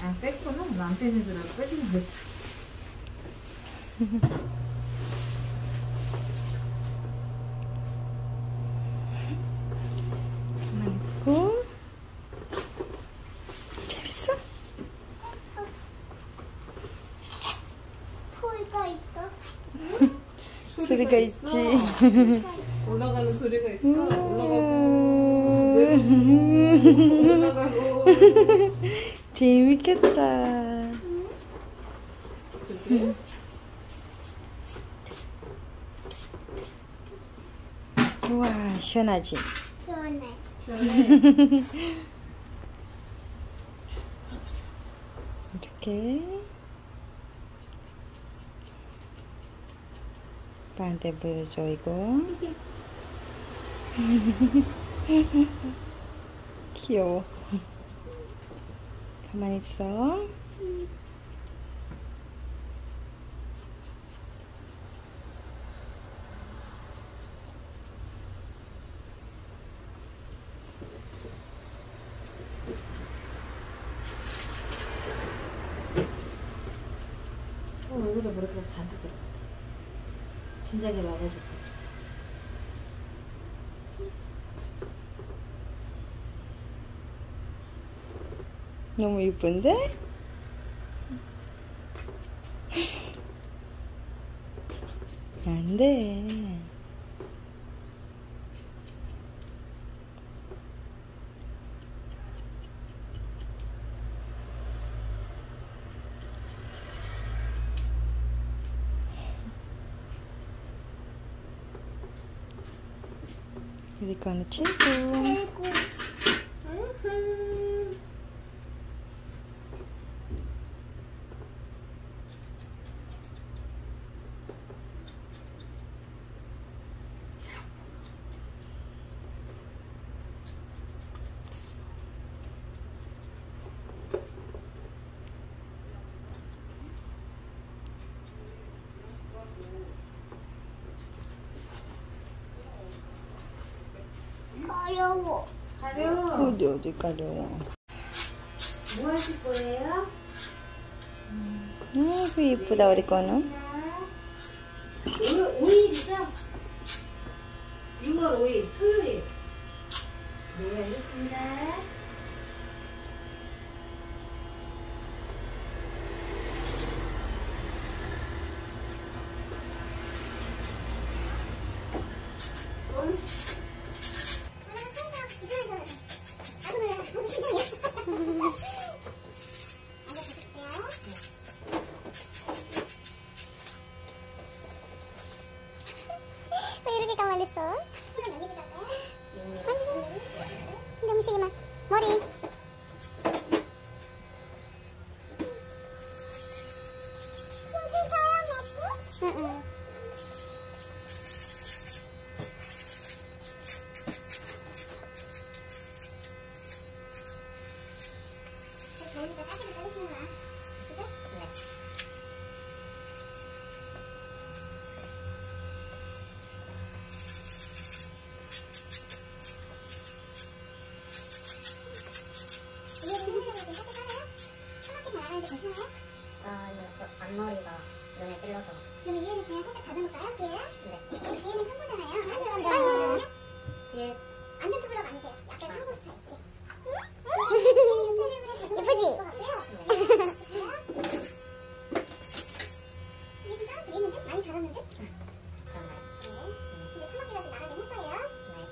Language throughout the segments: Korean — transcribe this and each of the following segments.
아, 뺐구나. 나 안 빼는 줄 알고 빼주면 됐어. 많고 재밌어? 소리가 있어. 소리가 있지. 올라가는 소리가 있어. 올라가고 올라가고. 재밌겠다. 그치? 우와, 시원하지? 시원해. 시원해. 이렇게 오빠한테 보여줘 이거. 귀여워. 가만히 있어. 얼굴에 머리카락 잔뜩 들어. 진작에 막아줄게. 너무 이쁜데? 안 돼. 우리 거는 최고. 아이고. 어려워. 가려. 어디 가려워. 뭐 하실 거예요? 아이고 이쁘다 우리 거는. 오늘 5일이죠? 6월 5일 토요일. 네, 알겠습니다. 왜 이렇게 가만히 있어? 너무 시기만 머리. 응. 좋으니까 따뜻하게 자르시는 거야. 그죠? 네. 앞머리가 눈에 찔러서. 그럼 이해는 그냥 살짝 다듬을까요? 뒤에? 네. 뒤에는 평소잖아요. 아니요. 뒤에 완전 투블럭 아니세요. 약간 한국 스타일. 예쁘지? 이게 좀 짜증 있는데? 많이 자랐는데? 정말. 네. 근데 토마키가 좀 나가긴 할 거예요. 네.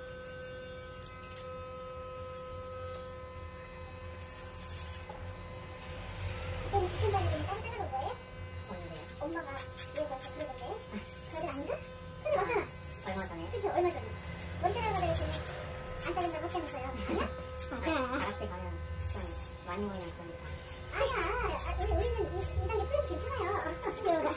그럼 무슨 자리 좀 따로 잘라볼 거예요? 언제요? 엄마가 얘가 그러던데? 별일 아닌가? 근데 맞잖아. 얼마 전에? 그치, 얼마 전에. 머리 자르는 거에 지금 안 자른다고 했다면서요. 아니야? 맞아. 가락지 가면 좀 많이 보이는 거니까. 아니야. 우리는 이 단계 프레스 괜찮아요.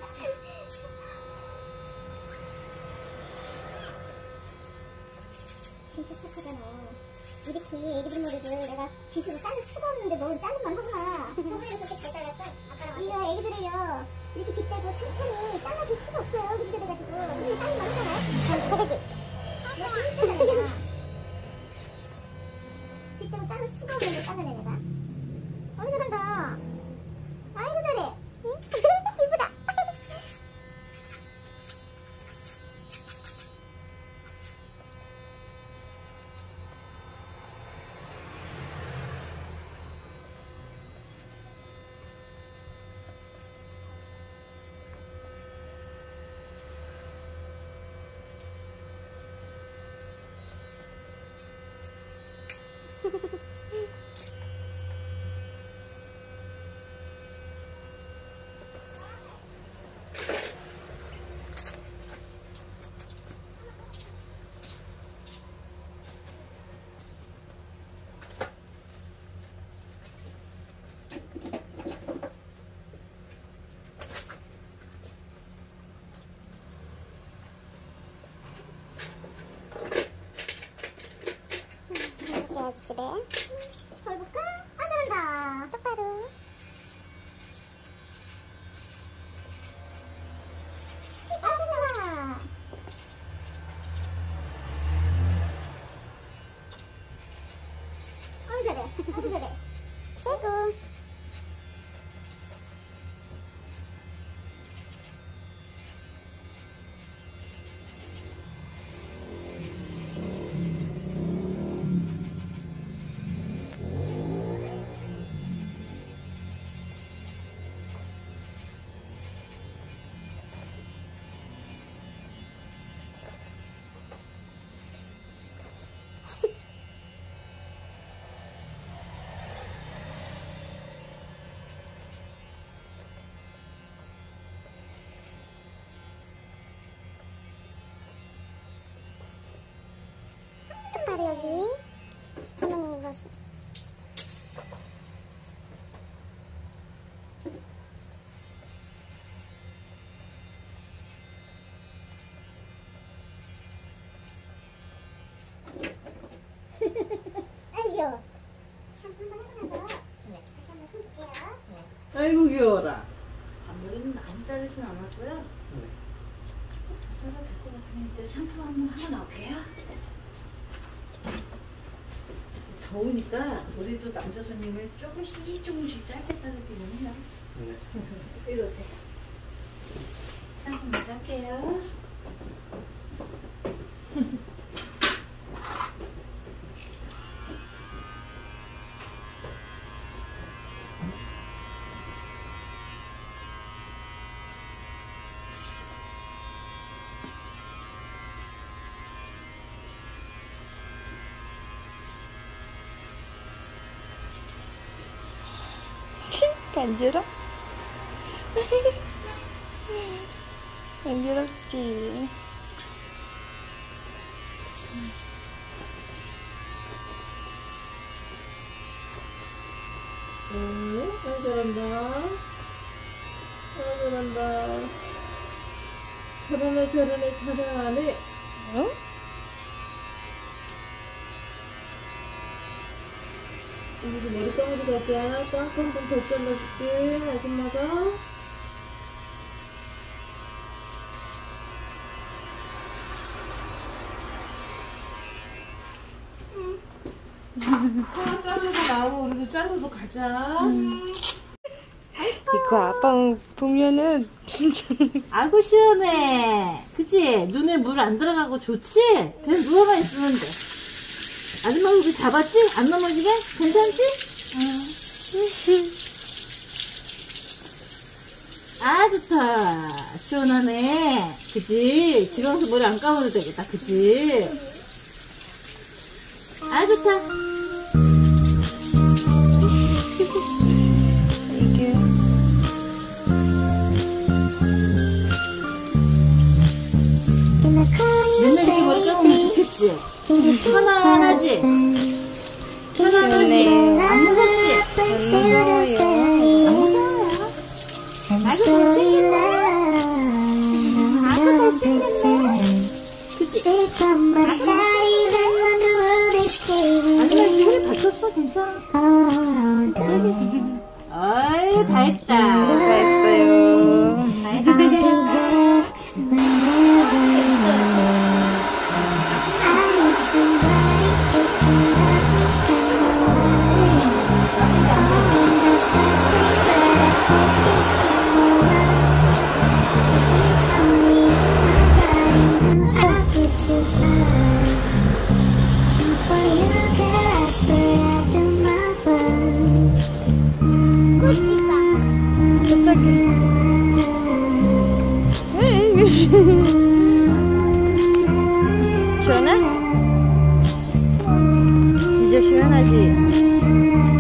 진짜 착하잖아. 이렇게 애기들 머리를 내가 빗으로 자를 수가 없는데 넌 자른 만 하구나. 저번에도 그렇게 잘 잘랐어. 네가 애기들을요 이렇게 빗대고 천천히 잘라줄 수가 없어요. 그지가 돼가지고. 근데 자른 만 하잖아. 저거지. 너 진짜 잘한다. 빗대고 자를 수가 없는데 잘라내 내가. 잘한다. 아이고 잘해. 응? 이쁘다. 해야지 집에. 해볼까? 아 잘한다. 똑바로. 잘한다. 아주 잘해. 아주 잘해. 최고. 똑바로 여기 할머니 이거 아이고 샴푸 한번 하고 나서 네 다시 한번 손 볼게요. 아이고 귀여워라. 앞머리는 많이 자르진 않았고요. 더 자라도 될 것 같은데 샴푸 한번 하고 나올게요. 더우니까 우리도 남자 손님을 조금씩 짧게 자르기는 해요. 이리 오세요. 샴푸 먼저 할게요. 간지러? 간지럽지? 아주 잘한다. 아주 잘한다. 잘하네. 어? 우리도 머리 감으러 가자. 깜깜 좀더 잘라줄게, 아줌마가. 자르고 나오면 우리도 자르러 가자. 이거 아빠 보면은 진짜 아구 시원해. 그치? 눈에 물 안 들어가고 좋지? 그냥 누워만 있으면 돼. 아줌마 여기 잡았지? 안 넘어지게? 괜찮지? 아 좋다. 시원하네. 그치? 집에 와서 머리 안 감아도 되겠다. 그치? 아 좋다. 이게 맨날 이렇게 머리 감으면 좋겠지? 편안하지? 편안하지? 안 무섭지? 무서워요. 아이고 잘생겼네. 아이고 잘생겼네. 그치? 아니 살이 다쳤어? 괜찮아? 어이 다 했다. 했어요. 다 했어. 시원하지?